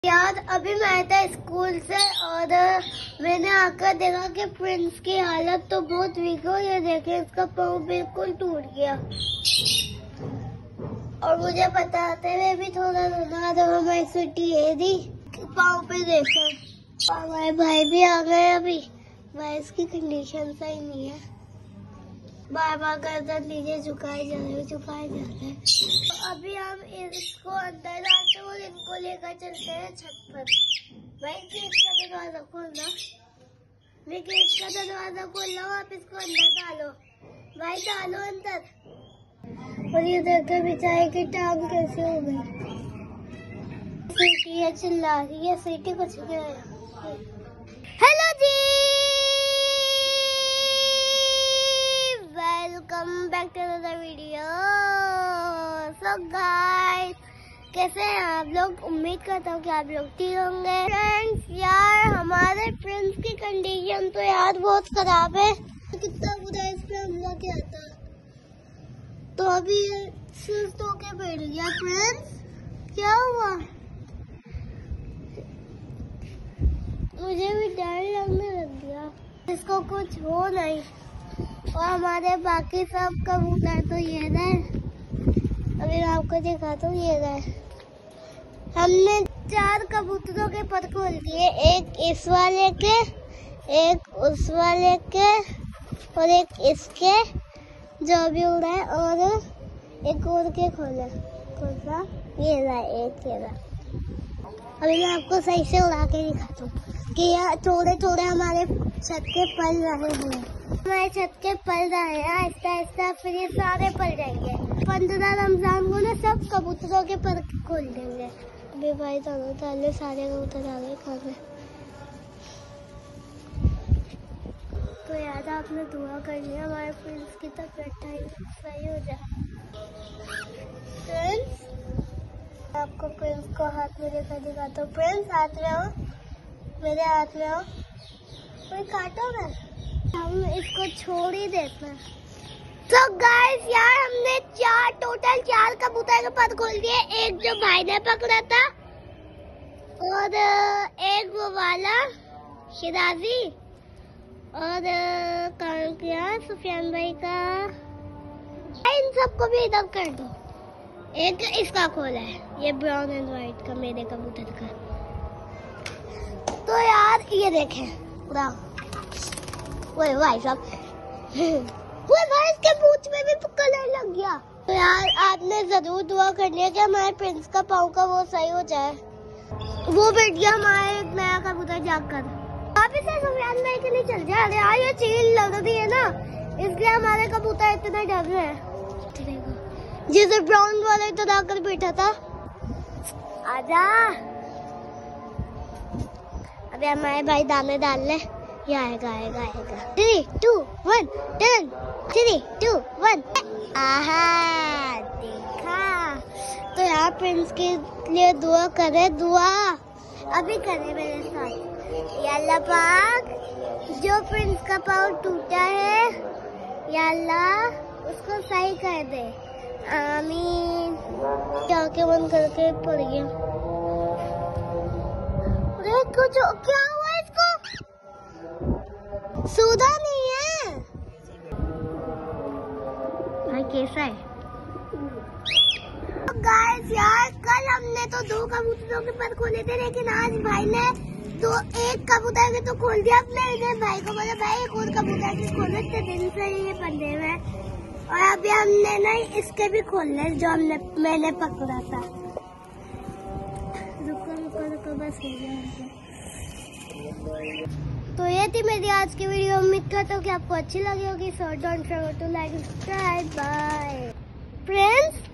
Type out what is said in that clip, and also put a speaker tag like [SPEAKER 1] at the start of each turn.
[SPEAKER 1] यार अभी मैं आया था स्कूल से और मैंने आकर देखा कि प्रिंस की हालत तो बहुत वीक है। ये देखे इसका पाँव बिल्कुल टूट गया और मुझे बताते हुए भी थोड़ा रोना था। हमारी छुट्टी है दी पाँव पे देखो। हमारे भाई भी आ गए अभी। भाई इसकी कंडीशन सही नहीं है, बार बार गर्दन नीचे झुकाए जा रहे हैं। अभी हम इसको अंदर लाते और इनको लेकर चलते हैं छत पर। भाई गेट का दरवाजा खोलना, मैं गेट का दरवाजा खोल रहा हूँ, आप इसको अंदर डालो। भाई डालो अंदर। और ये देखो बेचारे की टांग कैसे हो गई। सीटी है, चिल्ला रही है सीटी, कुछ नहीं आया। Hello ji, welcome back to another video. So guys, कैसे हैं आप लोग? उम्मीद करता हूँ कि आप लोग ठीक होंगे। फ्रेंड्स यार, हमारे प्रिंस की कंडीशन तो यार बहुत खराब है। कितना बुरा इस पे हमला किया था, तो अभी सुस्त होके बैठ गया। प्रिंस क्या हुआ? मुझे भी डर लगने लग गया। इसको कुछ हो नहीं। और हमारे बाकी सब कबूतर तो ये रहे, अभी मैं आपको दिखाता हूँ। ये रहे, हमने 4 कबूतरों के पर खोल दिए, एक इस वाले के, एक उस वाले के और एक इसके जो भी उड़ा है, और एक और के खोले। कौन सा? ये रहा, एक ये रहा। अभी मैं आपको सही से उड़ा के दिखाता हूँ कि यहाँ थोड़े थोड़े हमारे छत के पल रहे हैं। हमारे छत के पल रहे हैं आहिस्ता आहिस्ता, फिर ये सारे पल जाएंगे। 15 रमजान को ना सब कबूतरों के पर खोल देंगे। अभी भाई दोनों डाले, सारे कबूतर डाले खाने। तो यार आपने दुआ करनी है हमारे प्रिंस की तबीयत सही हो जाए। प्रिंस, आपको प्रिंस को हाथ में लेकर दिखाता हूँ। प्रिंस हाथ में आओ, मेरे हाथ में आओ। कोई काटो ना, हम इसको छोड़ ही देते हैं। तो गाइस यार, हमने टोटल 4 कबूतर के पर खोल दिए। एक जो भाई ने पकड़ा था, और एक वो वाला शिराजी, और काम किया सुफियान भाई का। इन सबको भी इधर कर दो। एक इसका खोला है, ये ब्राउन एंड व्हाइट का, मेरे कबूतर का। तो यार ये देखें, वो भाई साहब, वो भाई इसके पूंछ में भी कलर लग गया। तो यार आपने जरूर दुआ करनी है कि हमारे प्रिंस का पाँव का वो सही हो जाए। वो बैठ गया हमारा एक नया कबूतर जाकर। आप इसे सुफियान भाई के लिए चल जाए। अरे यार ये चील लग रही है ना, इसलिए हमारे कबूतर इतना डर रहे हैं। जिसे ब्राउन वाला इतना आकर बैठा था। आजा, अभी हमारे भाई दाने डाल ले। ये आएगा आएगा आएगा। 3, 2, 1 टर्न। 3, 2, 1। आहा, देखा। तो यार प्रिंस के लिए दुआ करे, दुआ अभी करे मेरे साथ। या अल्लाह पाक, जो प्रिंस का पाँव टूटा है, या अल्लाह उसको सही कर दे। आमीन। आंखें बंद करके पड़ गया। कुछ क्या हुआ इसको? सूधा नहीं है भाई, कैसा है? गाइस यार, कल हमने तो 2 कबूतरों के पर खोले थे, लेकिन आज भाई ने तो एक कबूतर के तो खोल दिया। अपने भाई को बोला, भाई एक और कबूतर के खोलो, इतने दिन से ये बंधे हुए हैं। और अभी हमने ना इसके भी खोलने, जो मैंने पकड़ा था। रुको बस हो गया। तो ये थी मेरी आज की वीडियो। उम्मीद करता हूँ कि आपको अच्छी लगी होगी। So don't forget to like, subscribe. Bye friends.